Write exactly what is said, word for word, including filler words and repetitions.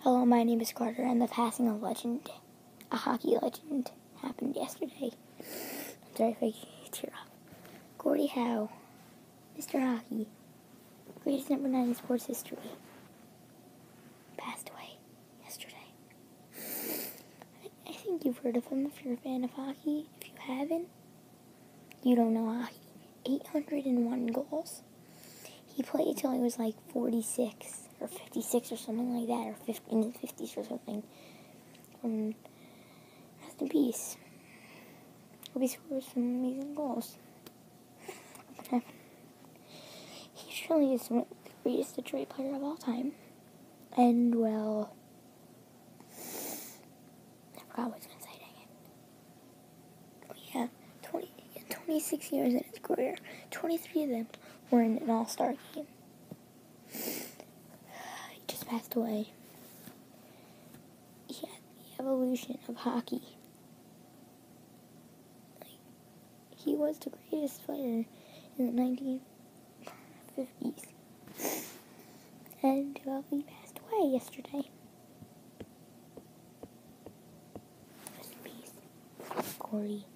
Hello, my name is Carter, and the passing of legend, a hockey legend, happened yesterday. I'm sorry if I tear up. Gordie Howe, Mister Hockey, greatest number nine in sports history, passed away yesterday. I think you've heard of him if you're a fan of hockey. If you haven't, you don't know hockey. eight hundred one goals. He played till he was like forty-six or fifty-six or something like that, or fifty in his fifties or something. Um, rest in peace. Hope he scores some amazing goals. Okay. He surely is the greatest Detroit player of all time. And, well, I forgot what I was going to say, dang it. Oh, yeah, twenty, twenty-six years in his career. twenty-three of them were in an all-star game. He just passed away. Yeah, the evolution of hockey. Like, he was the greatest player in the nineteen fifties. And, well, he passed away yesterday. Rest in peace, Gordie.